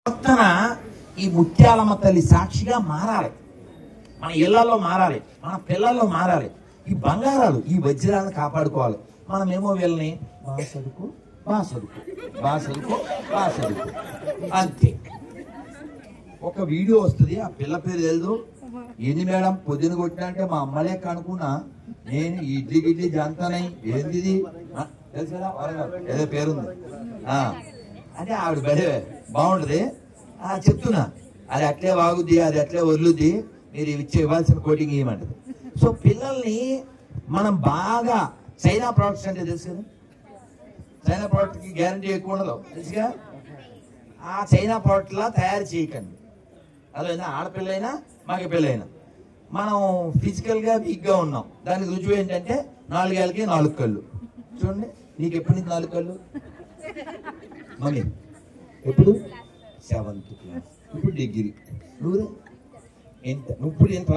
ప్రవర్తన ఈ ముత్యాలమ్మ తల్లి సాక్షిగా మారాలి, మన ఇళ్లలో మారాలి, మన పిల్లల్లో మారాలి. ఈ బంగారాలు ఈ వజ్రాలను కాపాడుకోవాలి. మనమేమో వీళ్ళని బాసడుకు బాసడుకు బాసడుకు బాసడుకు అంతే. ఒక వీడియో వస్తుంది, ఆ పిల్ల పేరు తెలుదు. ఏంది మేడం పొద్దున కొట్టినా అంటే మా అమ్మలే కనుక్కున్నా, నేను ఇడ్లీ గిడ్లీ జంతనై ఏంది తెలుసా ఏదో పేరుంది అంటే ఆవిడ బడే బాగుంటది చెప్తున్నా. అది అట్లే వాగుద్ది, అది అట్లే వదులుద్ది, మీరు ఇవ్వాల్సిన కోటింగ్ ఇవ్వమంటది. సో పిల్లల్ని మనం బాగా చైనా ప్రోడక్ట్స్ అంటే తెలుసు కదా, చైనా ప్రోడక్ట్ కి గ్యారంటీ ఎక్కువ ఉండదు తెలుసుగా. ఆ చైనా ప్రోడక్ట్ లా తయారు చేయకండి. అదైనా ఆడపిల్లైనా మగ పిల్లైనా మనం ఫిజికల్ గా వీక్ గా ఉన్నాం. దానికి రుజువు ఏంటంటే 4 ఏళ్ళకి 4 కళ్ళు. చూడండి, నీకు ఎప్పటి నుంచి 4 కళ్ళు? మమ్మీ ఎప్పుడు 7th క్లాస్, ఇప్పుడు డిగ్రీ. నువ్వు ఎంత? నువ్వు ఇప్పుడు ఏంట్రా?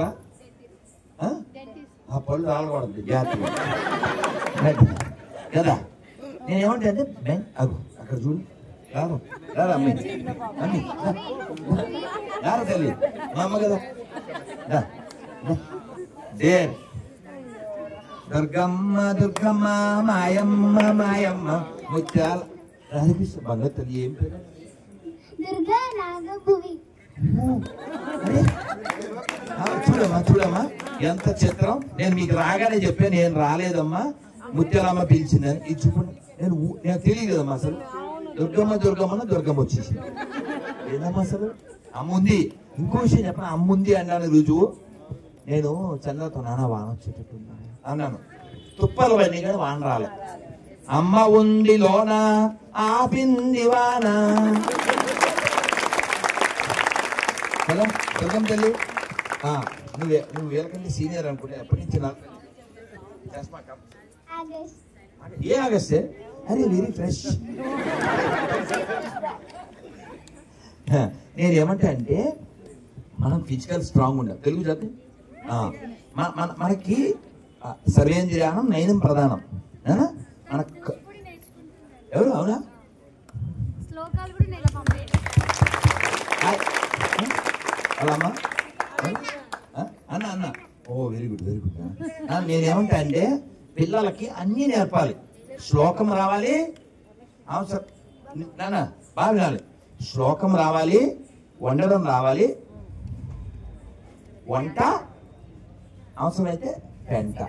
ఆ పళ్ళు రాలకూడదు జాగ్రత్తగా కదా. నేనేమంటే అంటే అగు అక్కడ చూడు, రాదు రారా అమ్మి అమ్మి రారా తల్లి, మా అమ్మ కదా. దేర్ దుర్గమ్మ దుర్గమ్మ మాయమ్మ మాయమ్మ ముత్యాల రాధికృష్ణ బంగారు తల్లి ఏం పేరు? చూడమ్మా చూడమ్మా ఎంత చిత్రం. నేను మీకు రాగానే చెప్పాను, నేను రాలేదమ్మా ముత్యాలమ్మ పిలిచిందని. ఇది చూపండి, నేను తెలియదు కదమ్మా అసలు. దుర్గమ్మ దుర్గమ్మ దుర్గమ్మ వచ్చేసింది. ఏదమ్మా అసలు అమ్మ ఉంది. ఇంకో విషయం చెప్పిన, అమ్మ ఉంది అన్నాను రుజువు. నేను చంద్రతో నాన్న వాన వచ్చేటట్టు అన్నాను, తుప్పలు పడినాయి కానీ వాన రాలే. అమ్మ ఉంది లోన ఆపింది వాన కదా దుర్గమ్మ తల్లి. నువ్వు వీళ్ళకంటే సీనియర్ అనుకుంటే ఎప్పటి నుంచి నాకు ఏ ఆగస్టే? అరే వెరీ ఫ్రెష్. నేనేమంటా అంటే మనం ఫిజికల్ స్ట్రాంగ్ ఉండాలి. తెలుగు జాతి మనకి సర్వేంద్రియానం నయనం ప్రధానం. మన ఎవరు అవునా అమ్మా అన్న అన్న oh very good very good. నేనేమంటా అంటే పిల్లలకి అన్నీ నేర్పాలి. శ్లోకం రావాలి, అవసరం నాన్న బాగా వినాలి. శ్లోకం రావాలి, వండడం రావాలి, వంట అవసరమైతే పెంట,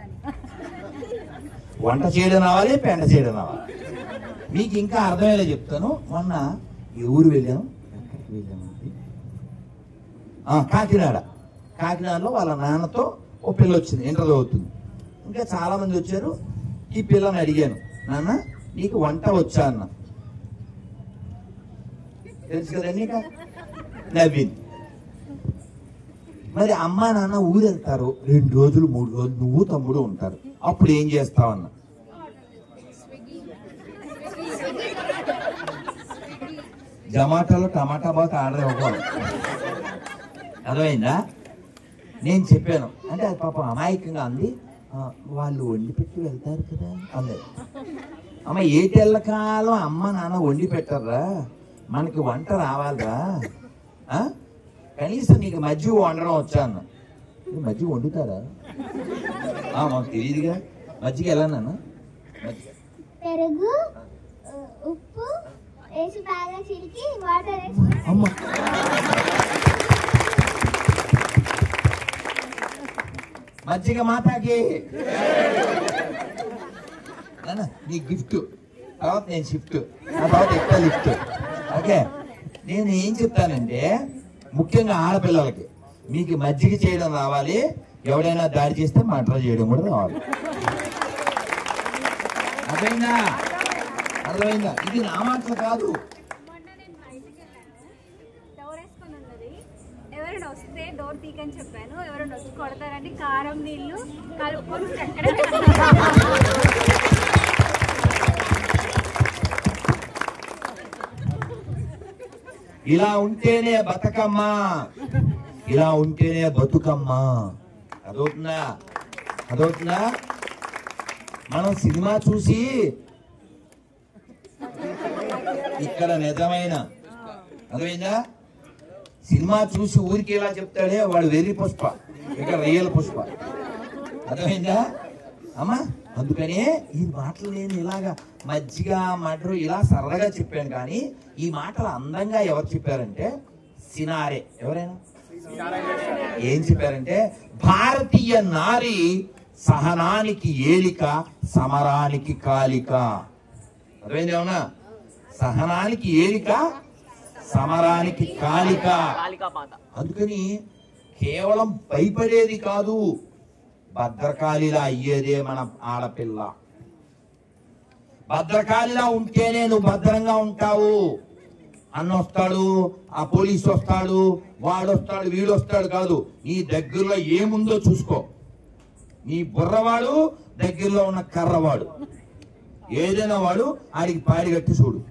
వంట చేయడం రావాలి, పెంట చేయడం రావాలి. మీకు ఇంకా అర్థమయ్యేలా చెప్తాను. మొన్న ఈ ఊరు వెళ్ళాము, ఎక్కడికి వెళ్ళామండి? కాకినాడలో వాళ్ళ నాన్నతో ఓ పిల్ల వచ్చింది, ఇంటర్ అవుతుంది. ఇంకా చాలా మంది వచ్చారు. ఈ పిల్లని అడిగాను, నాన్న నీకు వంట వచ్చా అన్న. తెలుసు కదండి, నవ్వింది. మరి అమ్మ నాన్న ఊరు వెళ్తారు, 2 రోజులు 3 రోజులు నువ్వు తమ్ముడు ఉంటారు, అప్పుడు ఏం చేస్తావన్న. జమాటాలో టమాటా బాత్ ఆర్డర్ ఇవ్వాలి. అర్థమైందా? నేను చెప్పాను అంటే అది పాపం అమాయకంగా అంది. వాళ్ళు వండి పెట్టి వెళ్తారు కదా అంది. అమ్మ 7 ఏళ్ల కాలం అమ్మ నాన్న వండి పెట్టర్రా, మనకి వంట రావాలరా. కనీసం నీకు మజ్జిగ వండడం వచ్చా అన్న. మజ్జిగ వండుతారా? మాకు తెలియదుగా. మజ్జిగ ఎలా నాన్న? పెరుగు ఉప్పు వేసి బాగా చిలికి వాటర్ వేసి అమ్మ మజ్జిగ మాతాకి నీ గిఫ్ట్. తర్వాత నేను షిఫ్ట్, ఆ తర్వాత ఎక్కువ లిఫ్ట్. ఓకే, నేను ఏం చెప్తానంటే ముఖ్యంగా ఆడపిల్లలకి మీకు మజ్జిగ చేయడం రావాలి, ఎవడైనా దాడి చేస్తే మర్డర్ చేయడం కూడా రావాలి. అర్థమైందా? అర్థమైందా? ఇది నా మాటలు కాదు. ఎవరైనా వస్తే డోర్ తీకని చెప్పాను, ఎవరైనా వచ్చి కొడతారండి. కారం నీళ్లు కలుపుకొని ఇలా ఉంటేనే బతకమ్మా, ఇలా ఉంటేనే బతుకమ్మా. అదవుతుందా? అదవుతుందా? మనం సినిమా చూసి ఇక్కడ నిజమైన అర్థమైందా? సినిమా చూసి ఊరికి ఇలా చెప్తాడే వాడు వెర్రి పుష్ప, ఇక్కడ రియల్ పుష్ప. అర్థమైందా అమ్మా? అందుకనే ఈ మాటలు నేను ఇలాగా మజ్జిగ మటరు ఇలా సరదాగా చెప్పాను, కానీ ఈ మాటలు అందంగా ఎవరు చెప్పారంటే సినారే. ఎవరైనా ఏం చెప్పారంటే, భారతీయ నారి సహనానికి ఏలిక, సమరానికి కాలిక. అర్థమైంది ఏమన్నా? సహనానికి ఏలిక, సమరానికి కాలిక. అందుకని కేవలం భయపడేది కాదు, భద్రకాళిలా అయ్యేదే మన ఆడపిల్ల. భద్రకాళిలా ఉంటేనే నువ్వు భద్రంగా ఉంటావు. అన్న వస్తాడు, ఆ పోలీసు వస్తాడు, వాడొస్తాడు, వీడొస్తాడు కాదు. నీ దగ్గరలో ఏముందో చూసుకో. నీ బుర్రవాడు, దగ్గరలో ఉన్న కర్రవాడు, ఏదైనా వాడు ఆడికి పాడి కట్టి చూడు.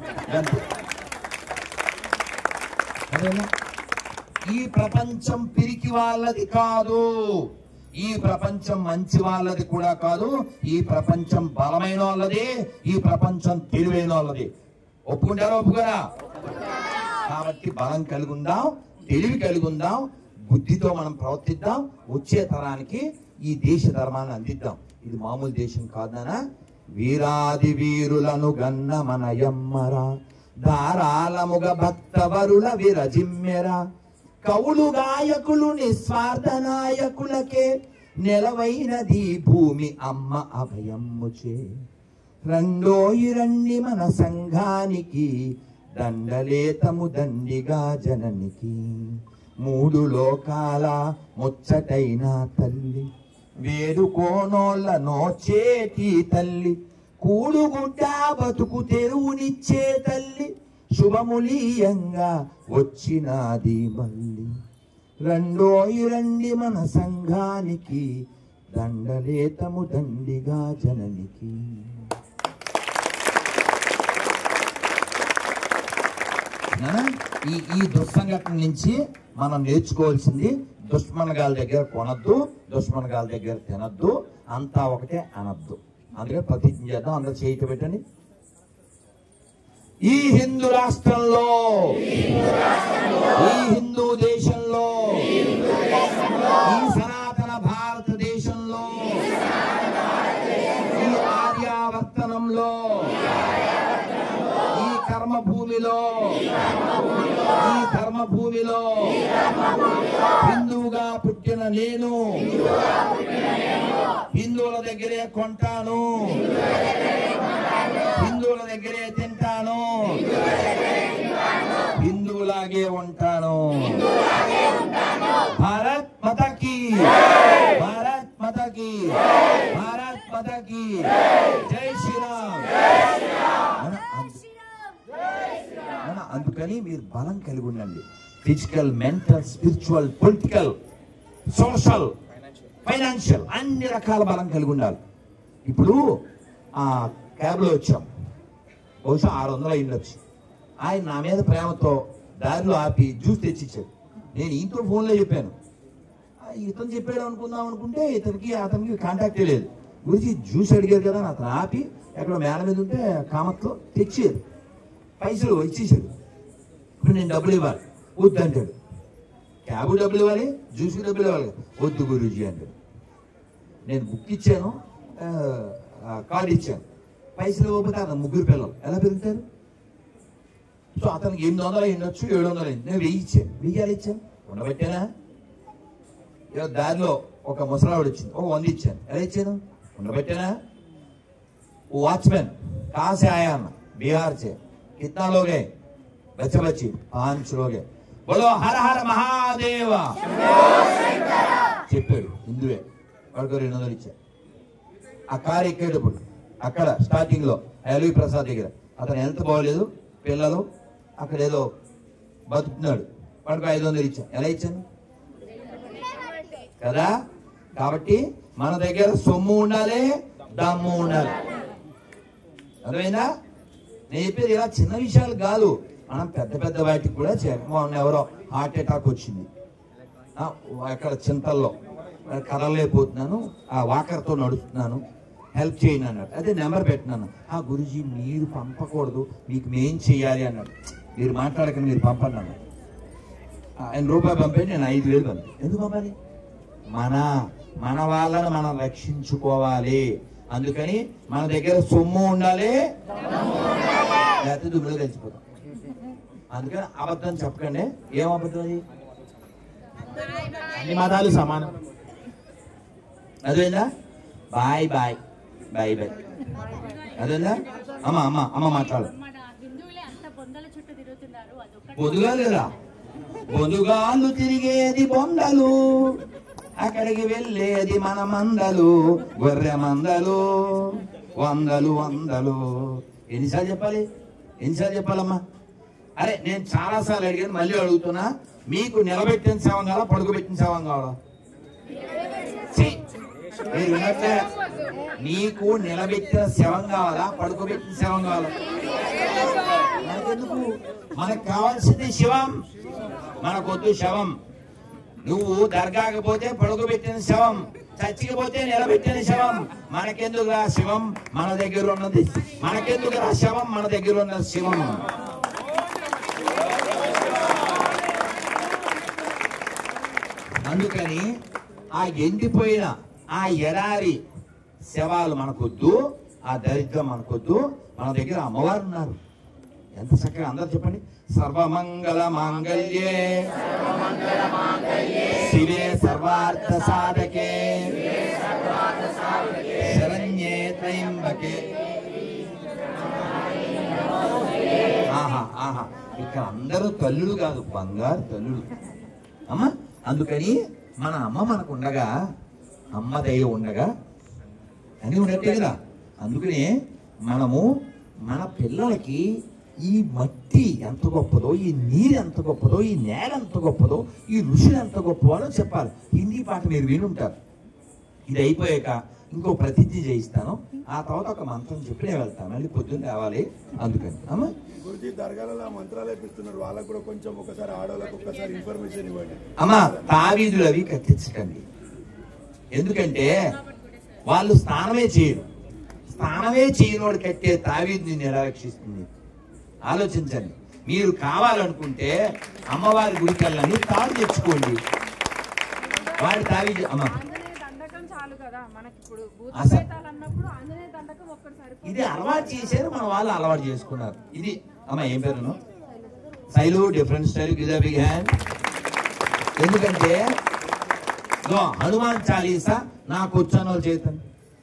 ఈ ప్రపంచం పిరికి వాళ్ళది కాదు, ఈ ప్రపంచం మంచి వాళ్ళది కూడా కాదు. ఈ ప్రపంచం బలమైన వాళ్ళది, ఈ ప్రపంచం తెలివైన వాళ్ళది. ఒప్పుకుంటారా? ఒప్పుకోరా? కాబట్టి బలం కలిగి ఉందాం, తెలివి కలిగి ఉందాం, బుద్ధితో మనం ప్రవర్తిద్దాం. వచ్చే తరానికి ఈ దేశ ధర్మాన్ని అందిద్దాం. ఇది మామూలు దేశం కాదనా? వీరాది వీరులను గన్న మనయమ్మరా, ధారాళముగ భక్తవరుల విరజిమ్మెరా. కవులు గాయకులు నిస్వార్థ నాయకులకే నెలవైనది భూమి అమ్మ అభయమ్ముచే. రెండోయి రండి మన సంఘానికి, దండలేతము దండిగా జననికి. మూడు లోకాల ముచ్చటైన తల్లి, వేడుకోనోళ్ళ నోచేటి తల్లి. కూడుగుడ్డ బతుకు తెరువునిచ్చే తల్లి, శుభములీయంగా వచ్చినాది మళ్ళీ. రెండోయి రండి మన సంఘానికి, దండలేతము దండిగా జననికి. ఈ దుస్సంఘటన నుంచి మనం నేర్చుకోవాల్సింది, దుష్మనగాల దగ్గర కొనద్దు, దుష్మనగాల దగ్గర తినద్దు, అంతా ఒకటే అనద్దు. అందుకే ప్రతిజ్ఞ చేద్దాం. అందరూ చేయిట పెట్టండి. ఈ హిందూ రాష్ట్రంలో, ఈ హిందూ దేశంలో, ఈ సనాతన భారతదేశంలో, ఈ ఆర్యావర్తనంలో, ఈ కర్మభూమిలో, ఈ ధర్మభూమిలో హిందువుగా పుట్టిన నేను హిందువుల దగ్గరే కొంటాను, హిందువుల దగ్గరే తింటాను, హిందువులాగే ఉంటాను. భారత్ మాతాకి, భారత్ మాతాకి, భారత్ మాతాకి జై శ్రీరామ్. అందుకని మీరు బలం కలిగి ఉండండి. Physical, mental, spiritual, political, social, financial, అన్ని రకాల బలం కలిగి ఉండాలి. ఇప్పుడు ఆ క్యాబ్లో వచ్చాం, బహుశా 600 అయిండొచ్చు. ఆయన నా మీద ప్రేమతో దారిలో ఆపి జ్యూస్ తెచ్చిచ్చాడు. నేను ఈయనతో ఫోన్లో చెప్పాను. ఇతను చెప్పాడు అనుకుందాం అనుకుంటే అతనికి కాంటాక్టే లేదు. గురించి జ్యూస్ అడిగారు కదా అని అతను ఆపి ఎక్కడ మేడ మీద ఉంటే కామత్లో తెచ్చారు. పైసలు ఇచ్చేసాడు. ఇప్పుడు నేను డబ్బులు ఇవ్వాలి, వద్దు అంటాడు. క్యాబ్ డబ్బులు ఇవ్వాలి, జ్యూస్కి డబ్బులు ఇవ్వాలి, వద్దు గురూజీ అంటాడు. నేను బుక్ ఇచ్చాను, కార్డు ఇచ్చాను, పైసలు ఇవ్వకపోతే అతను 3 పిల్లలు ఎలా పెరుగుతారు? సో అతనికి 800 అయిండొచ్చు, 700 అయింది. నేను 1000 ఇచ్చాను. 1000 ఇచ్చాను, ఉండబెట్టానా? దారిలో ఒక ముసలావిడ వచ్చింది, 100 ఇచ్చాను. ఎలా ఇచ్చాను? ఉండబెట్టానా? వాచ్మెన్ कहाँ से आया? बिहार से। कितना लोग हैं? बच्चे बच्ची 5 लोग हैं। बोलो हर हर महादेव। చెప్పాడు హిందువే. వాడికి 200 ఇచ్చాడు. ఆ కారు ఎక్కేటప్పుడు అక్కడ స్టార్టింగ్ లో ఎల్వి ప్రసాద్ దగ్గర అతను హెల్త్ బాగోలేదు, పిల్లలు అక్కడ ఏదో బతుకుతున్నాడు, వాడికి 500 ఇచ్చాను. ఎలా ఇచ్చాను కదా? కాబట్టి మన దగ్గర సొమ్ము ఉండాలి, దమ్ము ఉండాలి. అర్థమైందా? నేను చెప్పేది ఇలా చిన్న విషయాలు కాదు, మనం పెద్ద పెద్ద వాటికి కూడా మొన్న ఎవరో హార్ట్ అటాక్ వచ్చింది, అక్కడ చింతల్లో కదలలేకపోతున్నాను, ఆ వాకర్తో నడుస్తున్నాను, హెల్ప్ చేయండి అన్నాడు. అదే నెంబర్ పెట్టినాను. గురుజీ మీరు పంపకూడదు, మీకు మేం చెయ్యాలి అన్నాడు. మీరు మాట్లాడకండి, మీరు పంపండి అన్న. ఆయన రూపాయి పంపండి, నేను 5,000 పంపి. ఎందుకు పంపాలి? మన వాళ్ళని మనం రక్షించుకోవాలి. అందుకని మన దగ్గర సొమ్ము ఉండాలి, లేకపోతే దుమ్ములో తెలిసిపోతాం. అందుకని అబద్ధం చెప్పకండి. ఏం అబద్ధం అది? అన్ని మతాలు సమానం. అదేందా? Boy boy boy boy. అదేందా? అమ్మ మాట్లాడు. బొందుగా లేదా? బొందుగాళ్ళు తిరిగేది బొందలు, అక్కడికి వెళ్ళేది మన మందలు, గొర్రె మందలు, వందలు వందలు. ఎన్నిసార్లు చెప్పాలమ్మా? అరే నేను చాలాసార్లు అడిగాను, మళ్ళీ అడుగుతున్నా. మీకు నిలబెట్టిన శవం కావాలా, పడుకోబెట్టిన శవం కావాలా? మీరు విన్నట్లే, నీకు నిలబెట్టిన శవం కావాలా, పడుకోబెట్టిన శవం కావాలా? మనకెందుకు? మనకు కావాల్సింది శివం, మనకొద్దు శవం. నువ్వు దర్గాకి పోతే పడుకోబెట్టిన శవం, చచ్చిపోతే నిలబెట్టిన శవం. మనకెందుకు రా శివం? మన దగ్గర ఉన్నది. మనకెందుకు రా శవం? మన దగ్గర ఉన్న శివం. అందుకని ఆ ఎండిపోయిన ఆ ఎడారి శవాలు మనకొద్దు, ఆ దరిద్రం మనకొద్దు. మన దగ్గర అమ్మవారు ఉన్నారు. ఎంత చక్కగా అందరు చెప్పండి. సర్వమంగళ మాంగళ్యే శివే సర్వార్థ సాధకే శరణ్యే త్రయంబకే. ఆహా ఇక్కడ అందరూ తల్లులు కాదు, బంగారు తల్లులు అమ్మ. అందుకని మన అమ్మ మనకు ఉండగా, అమ్మ దయ ఉండగా అని ఉన్నట్టే కదా. అందుకనే మనము మన పిల్లలకి ఈ మట్టి ఎంత గొప్పదో, ఈ నీరు ఎంత గొప్పదో, ఈ నేల ఎంత గొప్పదో, ఈ ఋషులు ఎంత గొప్పవాడో చెప్పాలి. హిందీ పాట మీరు వినుంటారు. ఇది అయిపోయాక ఇంకో ప్రతిజ్ఞ చేయిస్తాను, ఆ తర్వాత ఒక మంత్రం చెప్పి నేను వెళ్తాను. మళ్ళీ పొద్దున్న రావాలి. అందుకని అమ్మ గురుజీ దర్గాలలో మంత్రాలు వేపిస్తున్నారు, వాళ్ళకు కూడా కొంచెం ఒకసారి ఆడవాళ్ళకు ఒకసారి ఇన్ఫర్మేషన్ ఇవ్వండి. అమ్మ తావీదులు అవి కట్టించకండి. ఎందుకంటే వాళ్ళు స్నానమే చేయరు. స్నానమే చేయనోడు కట్టే తావీదు నిన్ను ఎలా రక్షిస్తుంది? ఆలోచించండి. మీరు కావాలనుకుంటే అమ్మవారి గుడికల్లని తాడు తెచ్చుకోండి. వాడి తావీదు అమ్మ ఇది అలవాటు చేశారు, మన వాళ్ళు అలవాటు చేసుకున్నారు. ఇది అమ్మ ఏం పేరును? Shailu different style, give a big hand. ఎందుకంటే హనుమాన్ చాలీసా నాకు వచ్చాను చేతండి.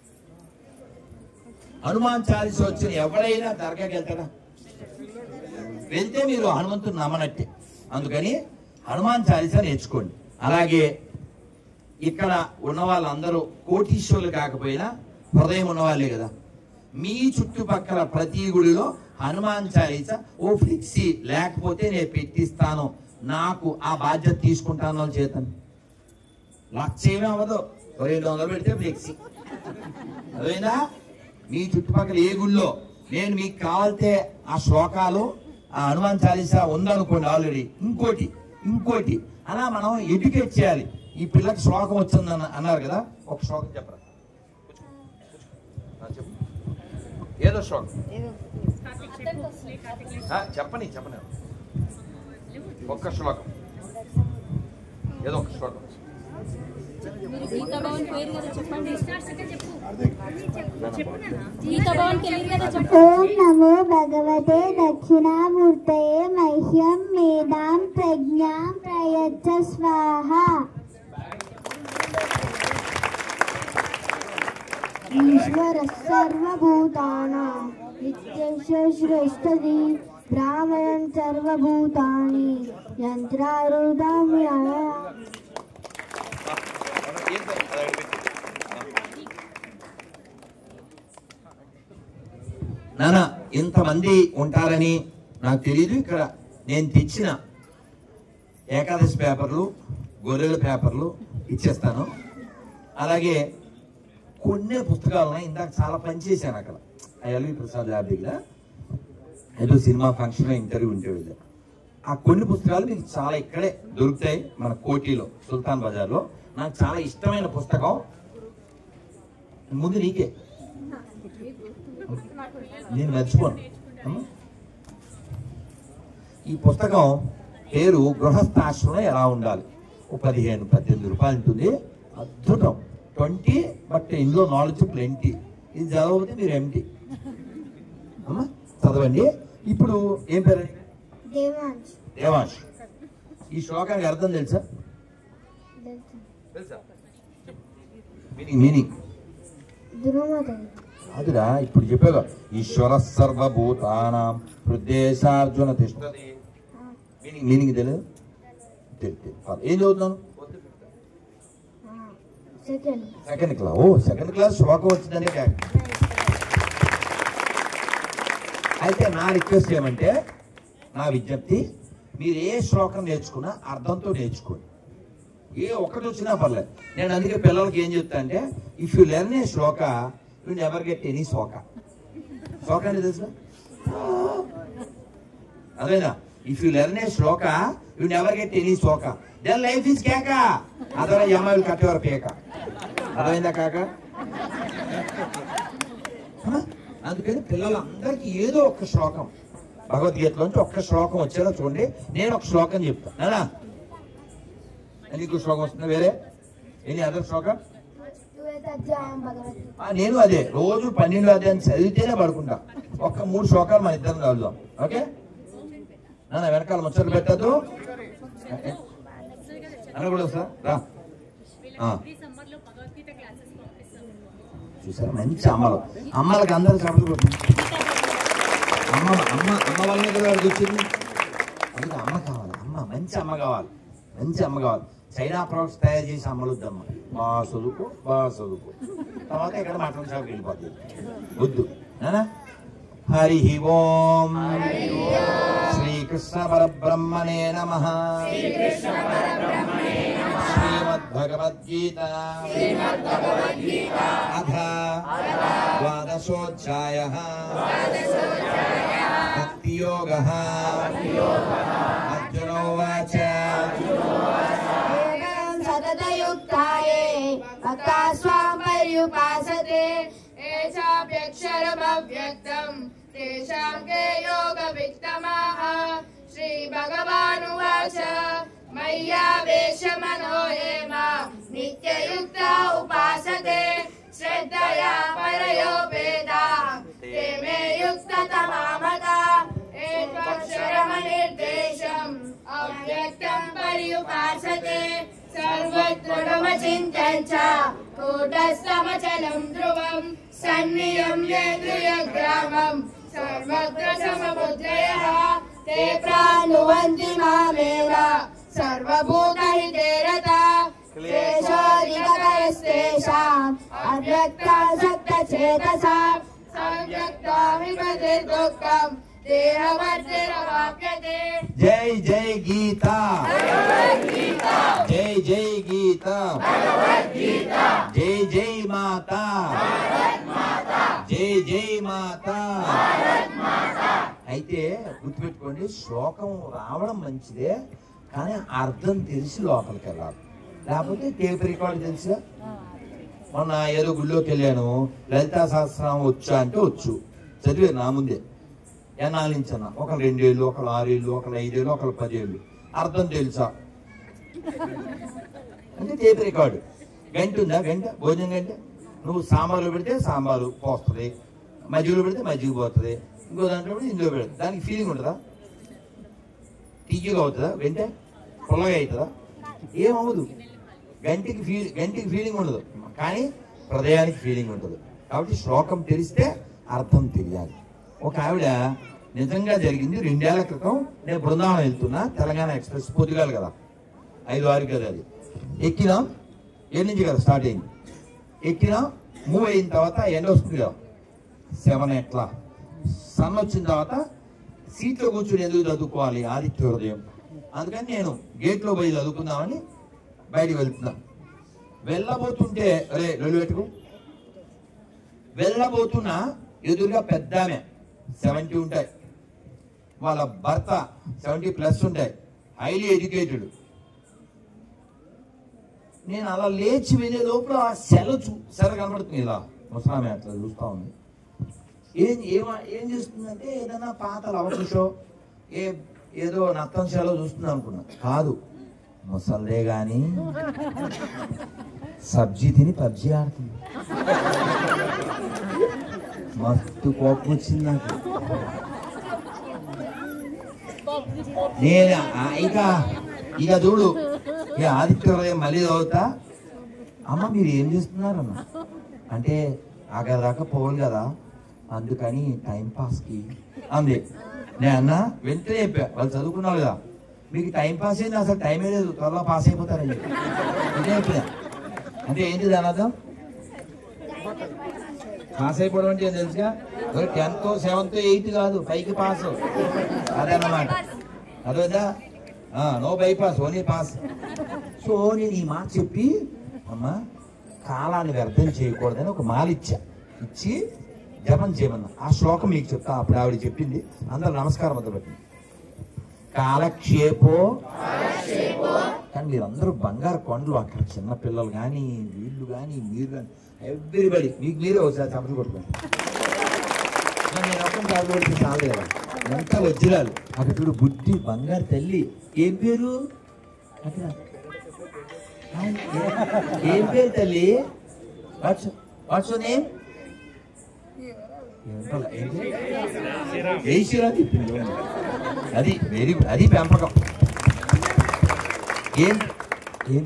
హనుమాన్ చాలీసా వచ్చిన ఎవడైనా దర్గాకి వెళ్తాడా? వెళ్తే మీరు హనుమంతుని నమ్మనట్టే. అందుకని హనుమాన్ చాలీసా నేర్చుకోండి. అలాగే ఇక్కడ ఉన్న వాళ్ళందరూ కోటీశ్వరులు కాకపోయినా హృదయం ఉన్నవాళ్ళే కదా. మీ చుట్టుపక్కల ప్రతి గుడిలో హనుమాన్ చాలీసా ఓ ఫ్లెక్సీ లేకపోతే నేను పెట్టిస్తాను, నాకు ఆ బాధ్యత తీసుకుంటాను చేతను. లక్ష ఏమీ అవ్వదు, 200 పెడితే ఫ్లెక్సీ. అదేనా? మీ చుట్టుపక్కల ఏ గుళ్ళో నేను మీకు కావాలితే ఆ శ్లోకాలు, ఆ హనుమాన్ చాలీసా ఉందనుకోండి ఆల్రెడీ, ఇంకోటి అలా మనం ఎడ్యుకేట్ చేయాలి. ఈ పిల్లకి శ్లోకం వచ్చిందని అన్నారు కదా, ఒక శ్లోకం చెప్పరా? ఏదో శ్లోకం చెప్పని ఒక్క శ్లోకం, ఏదో ఒక శ్లోకం. ఓం నమో భగవతే దక్షిణామూర్తయే మహ్యం మేధాం ప్రజ్ఞాం ప్రయచ్చ స్వాహ. ఈశ్వర సర్వభూతానాం నిత్యశ శ్రేష్ఠది బ్రాహ్మణం సర్వభూతాని యంత్రారూఢం యయా. నాన్న ఇంతమంది ఉంటారని నాకు తెలియదు. ఇక్కడ నేను తెచ్చిన ఏకాదశి పేపర్లు, గొర్రెల పేపర్లు ఇచ్చేస్తాను. అలాగే కొన్ని పుస్తకాలను ఇందాక చాలా పనిచేశాను అక్కడ ఎల్వి ప్రసాద్ ల్యాబ్ దగ్గర. ఏదో సినిమా ఫంక్షన్ ఇంటర్వ్యూ ఉంటే ఆ కొన్ని పుస్తకాలు మీకు చాలా ఇక్కడే దొరుకుతాయి, మన కోటిలో సుల్తాన్ బజార్లో. నాకు చాలా ఇష్టమైన పుస్తకం, ముందు నీకే, నేను మర్చిపోను. ఈ పుస్తకం పేరు గృహస్థాశ్రమం ఎలా ఉండాలి. 15-18 రూపాయలు ఉంటుంది. అద్భుతం. 20, బట్ ఇందులో నాలెడ్జ్ ప్లెంటీ. ఇది చదవకపోతే మీరు ఎంటీ. అమ్మా చదవండి. ఇప్పుడు ఏం పేరు? దేవాంశ్. ఈ శ్లోకానికి అర్థం తెలుసా? మీనింగ్ అదిరా ఇప్పుడు చెప్పాగా. ఈశ్వర సర్వభూతానాం హృదయేశార్జున తిష్టతి. మీనింగ్ తెలియదు? ఏం చదువుతున్నాను? Second class. సెకండ్ క్లాస్ శ్లోకం వచ్చిందనే. అయితే నా రిక్వెస్ట్ ఏమంటే, నా విజ్ఞప్తి, మీరు ఏ శ్లోకం నేర్చుకున్నా అర్థంతో నేర్చుకోండి. ఏ ఒక్కటి వచ్చినా పర్లేదు. నేను అందుకే పిల్లలకి ఏం చెప్తా అంటే, if you learn a shloka you never get any shoka. శోక అంటే తెలుసు అదేనా? If you learn a shloka you never get any shoka. Then life is keka. Other Yama will cut your peka. అర్థమైందా కాక? అందుకని పిల్లలందరికీ ఏదో ఒక శ్లోకం, భగవద్గీతలోంచి ఒక్క శ్లోకం వచ్చేలా చూడండి. నేను ఒక శ్లోకం చెప్తాను. నీకు శ్లోకం వస్తుంది వేరే? ఎనీ అదర్ శ్లోకం? నేను అదే రోజు 12వ అధ్యాయం చదివితేనే పడుకుంటా. ఒక్క 3 శ్లోకాలు మన ఇద్దరం చదువుదాం. ఓకే నాన్న? వెనకాల ముచ్చట్లు పెట్టద్దు అని కూడా వస్తా రా. చూసారా మంచి అమ్మలు. అమ్మలకి అందరూ చెప్పదు. అమ్మ వాళ్ళ మీద వచ్చింది. అందుకే అమ్మ కావాలి. మంచి అమ్మ కావాలి. మంచి అమ్మ కావాలి. చైనా ప్రొడక్ట్స్ తయారు చేసి అమ్మలుద్దమ్మ. బాగా చదువుకో, బాగా చదువుకో. తర్వాత ఇక్కడ మటన్ షాప్కి వెళ్ళిపోతుంది. వద్దు నానా. హరి ఓం. శ్రీకృష్ణ పరబ్రహ్మణే నమః. శ్రీమద్భగవద్గీత అథ ద్వాదశోధ్యాయః భక్తియోగః. అర్జున ఉవాచ సతతయుక్తాయే భక్తాస్వాం పర్యుపాసతే ఏషాప్యక్షరమవ్యక్తం తేషాం కే యోగవిత్తమాః. శ్రీభగవానువాచ మయ్యావేశమనో ఏ మాం నిత్యయుక్తా ఉపాసతే శ్రద్ధయా పరయోపేతాః తే మే యుక్తతమా మతాః. ఏతక్షరమనిర్దేశం అవ్యక్తం పర్యుపాసతే సర్వత్రమచింత్యం చ కూటస్థమచలం ధ్రువం సన్నియమ్యేంద్రియగ్రామం సర్వత్ర సమబుద్ధయః. తే ప్రాణువంతి మామేవ సర్వభూతహితే రతాః. క్లేశోధికతరస్తేషాం అవ్యక్తాసక్తచేతసాం సంవ్యక్తామిమతిర్దుఃఖం దేహవర్తిరవాప్యతే. జై జై గీత. జై జై గీత. జై జై మాతా. జై జై మాతా. అయితే గుర్తుపెట్టుకోండి, శ్లోకం రావడం మంచిదే, కానీ అర్థం తెలిసి లోపలికి వెళ్ళాలి. లేకపోతే టేప్ రికార్డు తెలుసుగా. మొన్న ఏదో గుళ్ళోకి వెళ్ళాను, లలితా సహస్రం వచ్చా అంటే వచ్చు, చదివాను నా ముందే. ఎన్నాళ్ళ నుంచి అన్న, ఒకరు 2 ఏళ్ళు, ఒకరు 6 ఏళ్ళు, ఒకరు 5 ఏళ్ళు, ఒకరు 10 ఏళ్ళు. అర్థం తెలుసా అంటే టేప్ రికార్డు. గంట ఉందా? గంట భోజనం గంట. నువ్వు సాంబార్లో పెడితే సాంబారు పోస్తుంది, మజ్జిగలో పెడితే మజ్జిగ పోతుంది, ఇంకో దాంట్లో పెడితే ఇందులో పెడుతుంది. దానికి ఫీలింగ్ ఉంటుందా? తీయగా అవుతుందా? వెంటే పుల్లగా అవుతుందా? ఏమవుదు. గంటికి ఫీలింగ్ ఉండదు, కానీ హృదయానికి ఫీలింగ్ ఉంటుంది. కాబట్టి శ్లోకం తెలిస్తే అర్థం తెలియాలి. ఒక ఆవిడ, నిజంగా జరిగింది, 2 ఏళ్ల క్రితం నేను బృందావనం వెళ్తున్నా, తెలంగాణ ఎక్స్ప్రెస్ పొద్దుగాలి కదా, 5-6 కదా అది. ఎక్కినాం, 7 నుంచి కదా స్టార్ట్ అయింది. ఎక్కినాం, మూవ్ అయిన తర్వాత ఎండ వస్తుంది కదా, 7 ఎట్లా సన్ వచ్చిన తర్వాత సీట్లో కూర్చుని ఎందుకు చదువుకోవాలి, ఆదిత్య హృదయం. అందుకని నేను గేట్లో పోయి చదువుకుందామని బయటికి వెళ్తున్నా. వెళ్ళబోతుంటే అరే లొల్లి పెట్టుకో. వెళ్ళబోతున్నా, ఎదురుగా పెద్ద ఆమె 70 ఉంటాయి, వాళ్ళ భర్త 70+ ఉంటాయి, హైలీ ఎడ్యుకేటెడ్. నేను అలా లేచి వెళ్ళే లోపల ఆ సెల కనబడుతుంది ఇలా, ముసలామె అట్లా చూస్తా ఉంది. ఏం చేస్తుందంటే ఏదైనా పాత లవకుశో, ఏ ఏదో నత్తంశాలో చూస్తుంది అనుకున్నా. కాదు, ముసల్దే గాని సబ్జీ తిని పబ్జీ ఆడుతుంది. మస్తు కోపం వచ్చింది నాకు. నేను ఇక చూడు, ఇక ఆదిత్య హృదయం మళ్ళీ చదువుతా. అమ్మ మీరు ఏం చేస్తున్నారన్న అంటే అక్కడ దాకా పోవాలి కదా, అందుకని టైం పాస్కి అంది. నేను అన్నా వెంటనే చెప్పా, వాళ్ళు చదువుకున్నారు కదా, మీకు టైం పాస్ అయింది, అసలు టైమే లేదు, త్వరలో పాస్ అయిపోతారని చెప్పి అంటే చెప్పినా. అంటే ఏంటి దాని అర్థం? పాస్ అయిపోవడం అంటే ఏం తెలుసుగా, 10th 7th 8th కాదు, 5కి పాస్, అదన్నమాట. అదేదా, no bypass, only pass. So నేను ఈ మాట చెప్పి, అమ్మ కాలాన్ని వ్యర్థం చేయకూడదని ఒక మాల ఇచ్చి జపం చేయమన్నా. ఆ శ్లోకం మీకు చెప్తా. అప్పుడు ఆవిడ చెప్పింది, అందరూ నమస్కారం మొదలుపెట్టింది. కాలక్షేపో. కానీ మీరందరూ బంగారు కొండలు, అక్కడ చిన్న పిల్లలు కానీ వీళ్ళు కానీ మీరు కానీ ఎవ్రీబడి మీకు మీరే ఒకసారి చప్పట్లు కొట్టుకోండి. నేను అర్థం కాకపోతే చాలు కదా, ఎంత వజ్రాలు. అక్కడ చూడు బుద్ధి బంగారు తల్లి. ఏం పేరు? ఏం పేరు తల్లి? What's name? అది వెరీ గుడ్, అది పెంపకం. ఏం ఏం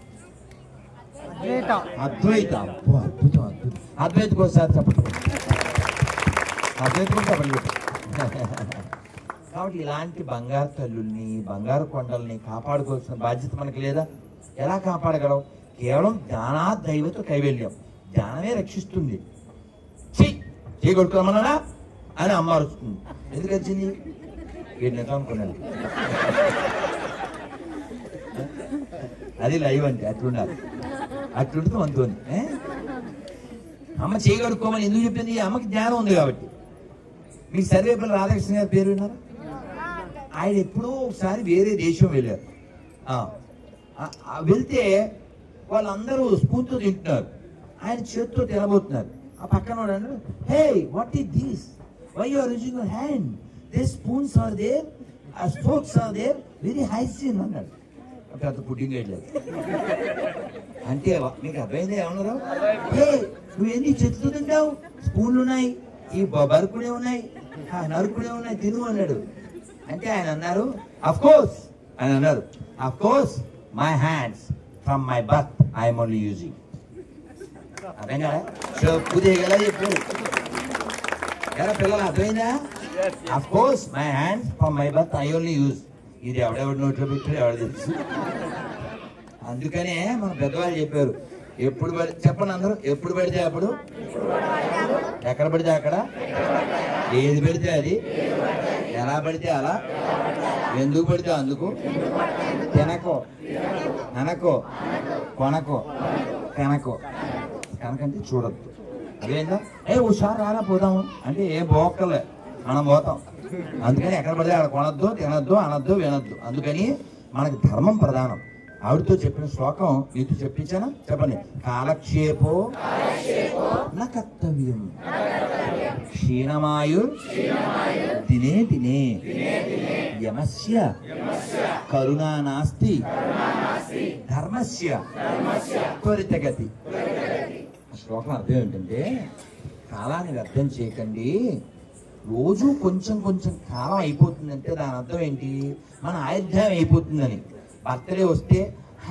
అద్వైత. అద్భుతం అద్భుతం. అద్వైతకు ఒకసారి చెప్పండి, అద్వైతకు చెప్పండి. కాబట్టి ఇలాంటి బంగారు తల్లుల్ని, బంగారు కొండల్ని కాపాడుకోవాల్సిన బాధ్యత మనకి లేదా? ఎలా కాపాడగలం? కేవలం జ్ఞానా దైవత కైవల్యం. జ్ఞానమే రక్షిస్తుంది. కొడుకోమన్నా అని అమ్మ అరుస్తుంది. ఎందుకు వచ్చింది? వీడిని అనుకున్నాను. అది లైవ్ అంటే అట్లుండాలి, అట్లుంటే అంతోని. అమ్మ చేయగడుకోమని ఎందుకు చెప్పింది? అమ్మకి జ్ఞానం ఉంది కాబట్టి. మీకు సర్వేపల్లి రాధాకృష్ణ గారి పేరు విన్నారా? ఆయన ఎప్పుడో ఒకసారి వేరే దేశం వెళ్ళారు. వెళ్తే వాళ్ళందరూ స్పూన్తో తింటున్నారు, ఆయన చేతితో తినబోతున్నారు. ఆ పక్కన వాడు అన్నాడు, hey what is this, why you are using your hand, this spoons are there, ah spokes are there, very hygiene అన్నాడు. పెద్ద పుడ్డింగ్ వేయలేదు అంటే మీకు అర్థమైంది ఏమన్నారు? హే నువ్వు ఎన్ని చేతులు తింటావు, స్పూన్లు ఉన్నాయి, ఈ బరుకునే ఉన్నాయి, నరుకునే ఉన్నాయి, తిను అన్నాడు. అంటే ఆయన అన్నారు, అఫ్ కోర్స్ ఆయన అన్నారు, of course my hands from my birth I'm only using. అర్థం కదా? చెప్పు దిగలా చెప్పారు ఎలా పిల్లలు, అర్థమైందా? Of course my hands from my birth I only use. ఇది ఎవడెవడి నోట్లో పెట్టారు ఎవడ తెలుసు. అందుకనే మన పెద్దవాళ్ళు చెప్పారు, ఎప్పుడు చెప్పండి అందరూ, ఎప్పుడు పడితే అప్పుడు, ఎక్కడ పడితే అక్కడ, ఏది పెడితే అది, ఎలా పడితే అలా, ఎందుకు పడితే అందుకు, తినకో అనకో కొనకో కనకో. కనకంటే చూడద్దు. అదేందా హుషారు రాలా పోదాము అంటే ఏం పోక్కర్లే, మనం పోతాం. అందుకని ఎక్కడ పడితే అక్కడ కొనద్దు, తినద్దు, అనద్దు, వినద్దు. అందుకని మనకి ధర్మం ప్రధానం. ఆవిడతో చెప్పిన శ్లోకం మీతో చెప్పించానా? చెప్పండి. కాలక్షేపో న కర్తవ్యం క్షీణమాయు దినే దినే యమస్య కరుణా నాస్తి ధర్మస్య త్వరితగతి. శ్లోకం అర్థం ఏంటంటే, కాలాన్ని వ్యర్థం చేయకండి. రోజు కొంచెం కొంచెం కాలం అయిపోతుందంటే దాని అర్థం ఏంటి? మన ఆయుర్దాయం అయిపోతుందని. బర్త్డే వస్తే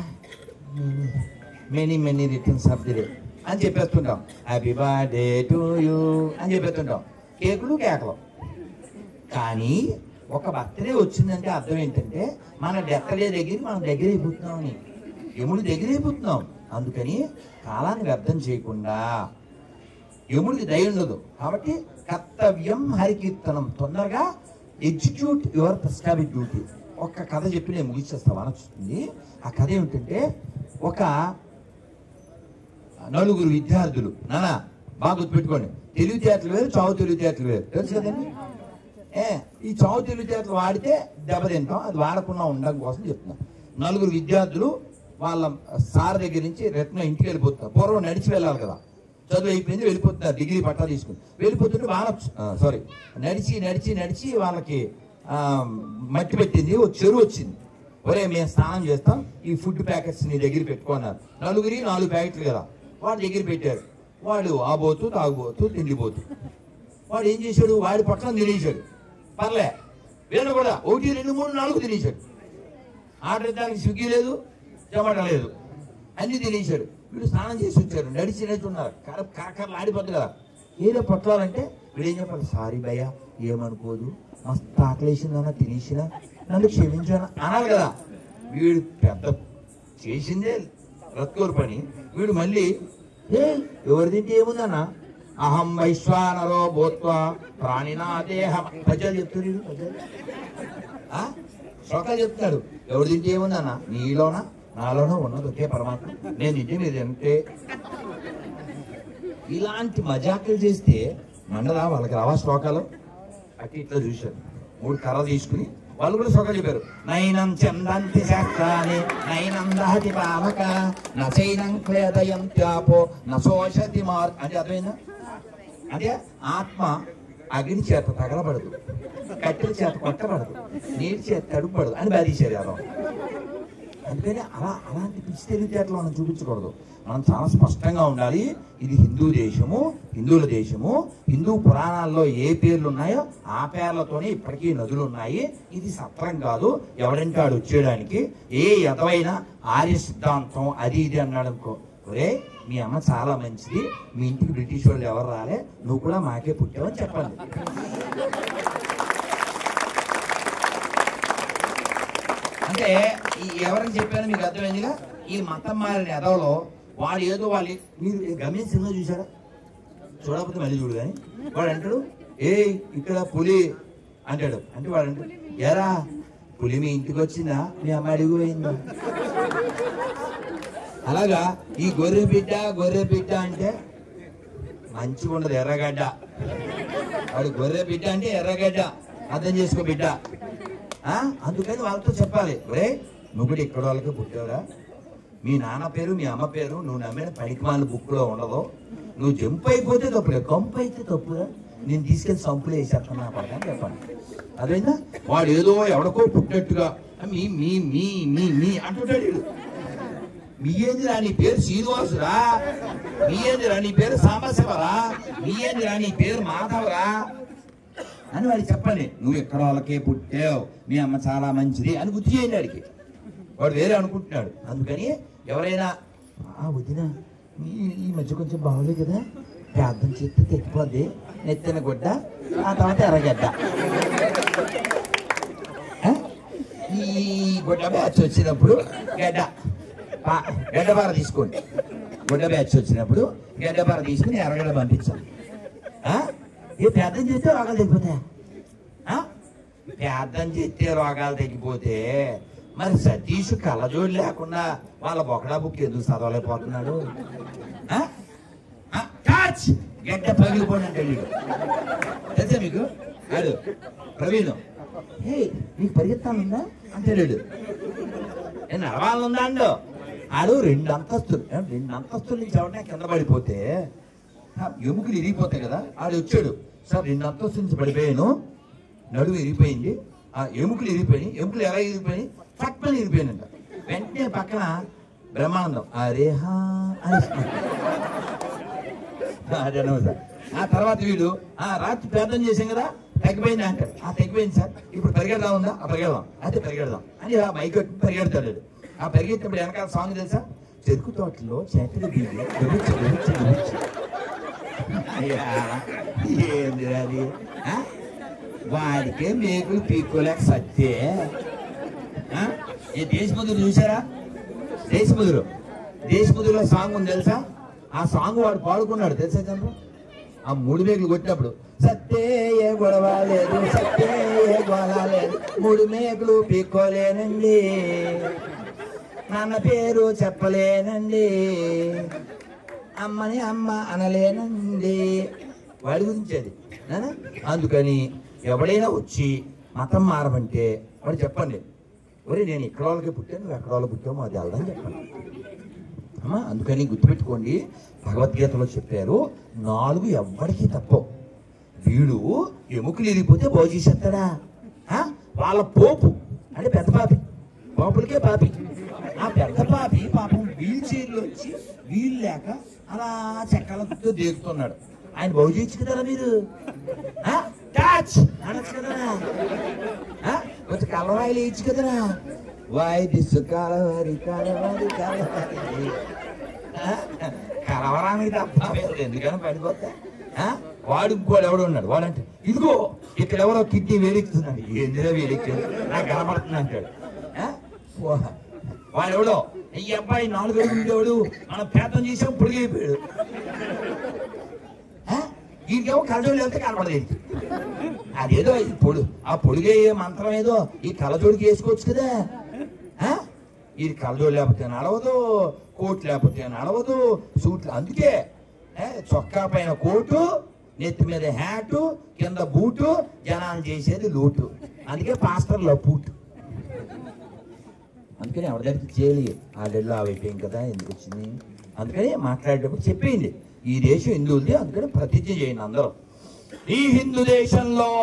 many returns of the day అని చెప్పేస్తుంటాం, హ్యాపీ బర్త్డే టు యూ అని చెప్పేస్తుంటాం, కేకులు కేకలు. కానీ ఒక బర్త్డే వచ్చిందంటే అర్థం ఏంటంటే మన డెత్ డే దగ్గర మనం దగ్గర అయిపోతున్నామని, యముడి దగ్గర అయిపోతున్నాం. అందుకని కాలాన్ని వ్యర్థం చేయకుండా, యముడికి దయ ఉండదు కాబట్టి కర్తవ్యం హరికీర్తనం, తొందరగా ఎగ్జిక్యూట్ యువర్ ప్రిస్క్రైబ్డ్ డ్యూటీ. ఒక కథ చెప్పి నేను ముగిచేస్తాను అనొస్తుంది. ఆ కథ ఏమిటంటే, ఒక నలుగురు విద్యార్థులు, నానా బాగా గుర్తుపెట్టుకోండి, తెలివితేటలు వేరు, చావు తెలివితేటలు వేరు, తెలుసు కదండి. ఈ చావు తెలివితేటలు వాడితే దెబ్బతింటాం, అది వాడకుండా ఉండడం కోసం చెప్తున్నాం. నలుగురు విద్యార్థులు వాళ్ళ సార్ దగ్గర నుంచి రత్న ఇంటికి వెళ్ళిపోతున్నారు. పూర్వం నడిచి వెళ్ళాలి కదా, చదువు అయిపోయింది, వెళ్ళిపోతున్నారు, డిగ్రీ పట్టా తీసుకుని వెళ్ళిపోతుంటే వాళ్ళ నడిచి వాళ్ళకి మట్టి పెట్టింది, ఒక చెరువు వచ్చింది. ఒరే మేము స్నానం చేస్తాం, ఈ ఫుడ్ ప్యాకెట్స్ నీ దగ్గర పెట్టుకున్నారు. 4 ప్యాకెట్లు కదా, వాడి దగ్గర పెట్టారు. వాడు ఆబోతూ తాగుబోతూ తిండిపోతూ వాడు ఏం చేశాడు, వాడి పట్ల తినేశాడు. పర్లే, వీళ్ళు కూడా 1, 2, 3, 4 తినేశాడు. ఆర్డర్ దానికి స్విగ్గీ లేదు, జొమాటో లేదు, అన్ని తినేశాడు. వీడు స్నానం చేసి వచ్చారు, నడిచినట్టున్నారు, కాకర్లు ఆడిపోద్దు కదా. ఏదో పట్లాలంటే వీడు ఏం చెప్పాలి, సారీ భయ్య ఏమనుకోదు, మస్తు ఆకలేసిందన్నా తినేసినా నన్ను క్షమించాను అనాలి కదా. వీడు పెద్ద చేసిందే రత్కోరు పని. వీడు మళ్ళీ ఎవరి తింటే ఏముందన్నా, అహం వైశ్వానరో భూత్వా ప్రాణినా దేహం ప్రజలు చెప్తాడు. శ్లోకాలు చెప్తాడు. ఎవరు తింటే ఏముందన్నా, నీలోనా నాలోనో ఉన్నది ఒకే పరమాత్మ, నేను తింటే మీరు తింటే. ఇలాంటి మజాకులు చేస్తే మండలా వాళ్ళకి రావా శ్లోకాలు? అట్టి ఇట్లా చూశారు. 3 కర్రలు తీసుకుని వాళ్ళు కూడా శ్లోకాలు చెప్పారు. నైనం చందంతి శాస్త్రాన్ని నైనం దహతి పావక నైనం క్లేదయంత్యాపో నశోషతి మార్ అంటే అర్థమైందా? అంటే ఆత్మ అగ్ని చేత తగలబడదు, కట్టెల చేత కొట్టబడదు, నీటి చేత తడుపబడదు అని బాధీశారు ఎవరో. అందుకని అలాంటి పిచ్చి తెలివితేటలు మనం చూపించకూడదు. మనం చాలా స్పష్టంగా ఉండాలి. ఇది హిందూ దేశము, హిందువుల దేశము. హిందూ పురాణాల్లో ఏ పేర్లు ఉన్నాయో ఆ పేర్లతోనే ఇప్పటికీ నదులు ఉన్నాయి. ఇది సత్రం కాదు ఎవడంటే వాడు వచ్చేయడానికి. ఏ ఎదవైనా ఆర్య సిద్ధాంతం అది ఇది అన్నాడు అనుకో, ఒరే మీ అమ్మ చాలా మంచిది, మీ ఇంటికి బ్రిటిష్ వాళ్ళు ఎవరు రాలే, నువ్వు కూడా మాకే పుట్టావని చెప్పండి. అంటే ఎవరికి చెప్పానో మీకు అర్థమైందిగా. ఈ మతం మారిన ఎదవలో వాడు ఏదో వాళ్ళు, మీరు గమనించిన సినిమా చూసారా? చూడకపోతే మళ్ళీ చూడు. కానీ వాడు అంటాడు, ఏ ఇక్కడ పులి అంటాడు. అంటే వాడు అంటాడు, ఎరా పులి మీ ఇంటికి వచ్చిందా, మీ అమ్మ అడుగు పోయిందా? అలాగా ఈ గొర్రె బిడ్డ అంటే మంచిగా ఉండదు, ఎర్రగడ్డ. వాడు గొర్రె బిడ్డ అంటే ఎర్రగడ్డ, అర్థం చేసుకో బిడ్డ. అందుకని వాళ్ళతో చెప్పాలి, ఒరే నువ్వు కూడా ఇక్కడ వాళ్ళకి పుట్టావురా, మీ నాన్న పేరు మీ అమ్మ పేరు నువ్వు నమ్మిన పనికిమాల బుక్లో ఉండదు, నువ్వు జంప్ అయిపోతే తప్పులే, కంపు అయితే తప్పురా, నేను తీసుకెళ్ళి సంపులు వేసేస్తున్నా పడతాను చెప్పండి. అదేనా వాడు ఏదో ఎవడికో పుట్టినట్టుగా మీ మీ మీ మీ మీ అంటుంటాడు. మీ ఏందిరా నీ పేరు శ్రీనివాసురా, మీ ఏందిరా నీ పేరు సాంబశివరా, మీ ఏందిరా నీ పేరు మాధవరా అని వాడికి చెప్పండి. నువ్వు ఎక్కడ వాళ్ళకే పుట్టావు, మీ అమ్మ చాలా మంచిది అని గుర్తు చేయండి వాడికి. వాడు వేరే అనుకుంటున్నాడు. అందుకని ఎవరైనా వదిన ఈ మధ్య కొంచెం బాగోలేదు కదా, ప్రార్థన చేస్తే తెచ్చిపోద్ది, నెత్తిన గుడ్డ ఆ తర్వాత ఎర్రగడ్డ, ఈ గుడ్డ బ్యాచ్ వచ్చినప్పుడు గడ్డపార తీసుకోండి. గుడ్డ బ్యాచ్ వచ్చినప్పుడు గడ్డపార తీసుకుని ఎర్రగడ్డ పంపించాలి. ఏ ప్రార్థన చేస్తే రోగాలు తగ్గిపోతాయా? ప్రార్థన చేస్తే రోగాలు తగ్గిపోతే మరి సతీష్ కళ్ళజోడు లేకుండా వాళ్ళ బొక్కడా బుక్ ఎందుకు చదవలేకపోతున్నాడు? గడ్డ పగిలిపోండి అంటే తెలుసా మీకు? అడు ప్రవీణ్ నీకు పరిగెత్తానుందా అంటే లేడు, నేను నడవాలనుందా అండు. ఆడు 2 అంతస్తులు నుంచి ఎవరినా కింద పడిపోతే ఎముకలు ఇరిగిపోతాయి కదా. ఆడు వచ్చాడు, సార్ 2 అంతస్తుల నుంచి పడిపోయాను, నడువు ఇరిగిపోయింది, ఆ ఎముకలు ఇరిగిపోయినాయి, ఎముకలు ఎలా ఇరిగిపోయినాయి, పక్కన ఇరిగిపోయినంట. వెంటనే పక్కన బ్రహ్మానందం అరేహా అని సార్. ఆ తర్వాత వీడు రాత్రి ప్రార్థన చేసాం కదా తగ్గిపోయింది అంటాడు. తగ్గిపోయింది సార్, ఇప్పుడు పరిగెడదాం ఉందా, పరిగెడదాం అయితే పరిగెడదాం అని మైక్ పరిగెడతాడు. ఆ పరిగెత్తినప్పుడు వెనకాల సాంగ్ తెలుసా? చెరుకు తోటలో చేతులు దిగి ఏంది అది, వాడికే మేకులు పీక్కోలేక సత్తే. ఏ దేశముదురు చూసారా? దేశముదురులో సాంగ్ ఉంది తెలుసా? ఆ సాంగ్ వాడు పాడుకున్నాడు తెలుసా చంద్ర? ఆ 3 మేకులు కొట్టినప్పుడు సత్తే ఏ గొడవ లేదు, సత్తే ఏ గొడవ లేదు, 3 మేకులు పీక్కోలేనండి, నాన్న పేరు చెప్పలేనండి, అమ్మని అమ్మ అనలేనండి. వాడి గురించి అది. అందుకని ఎవడైనా వచ్చి మతం మారమంటే వాడు చెప్పండి, ఒరే నేను ఇక్కడ వాళ్ళకి పుట్టాను, నువ్వు ఎక్కడ వాళ్ళు పుట్టావు అది వెళ్దాం చెప్పండి అమ్మా. అందుకని గుర్తుపెట్టుకోండి, భగవద్గీతలో చెప్పారు 4 ఎవ్వడికి తప్పవు. వీడు ఎముకలు ఇరిగిపోతే బాగు చేసేస్తాడా? వాళ్ళ పోపు అంటే పెద్ద పాపి, పోపులకే పాపి. ఆ పెద్ద పాపి పాపం వీల్ చైర్లో వచ్చి వీలు లేక అలా చెక్కలతో దేగుతున్నాడు. ఆయన బాగు చేయొచ్చు కదరా మీరు, అనొచ్చు కదరా, కొంచెం కలవాయిలు వేయచ్చు కదరా. వాయి దిస్సు కలవరి కలవరి కలవరి కలవరానికి తప్ప ఎందుకని పడిపోతా. వాడు ఇంకోడు ఎవడు ఉన్నాడు, వాడంటే ఇదిగో ఇక్కడ ఎవరో కిడ్నీ వేడెక్కుతున్నాడు. ఎందులో వేడెక్కాడు నాకు కనపడుతుంది అంటాడు. వాడెవడో ఈ అబ్బాయి 4 అడుగులు ఉండేవాడు, మనం పేతం చేసాం పొడిగైపోయాడు. వీడికేమో కలజోడు వెళ్తే కనపడలేదు. అదేదో ఆ పొడిగే మంత్రం ఏదో ఈ కలజోడికి వేసుకోవచ్చు కదా. ఇది కలజోడు లేకపోతే నడవదు, కోట్ లేకపోతే నడవదు, సూట్లు. అందుకే చొక్కా పైన కోటు, నెత్తి మీద హ్యాటు, కింద బూటు, జనాలు చేసేది లూటు. అందుకే పాస్టర్ లపూటు. అందుకని ఎవరి దగ్గరికి చేయాలి, ఆడెళ్ళు ఆవైపోయాం కదా, ఎందుకు వచ్చింది. అందుకని మాట్లాడేటప్పుడు చెప్పింది ఈ దేశం హిందువులది, అందుకని ప్రతిజ్ఞ చేయండి అందరూ. ఈ హిందూ దేశంలో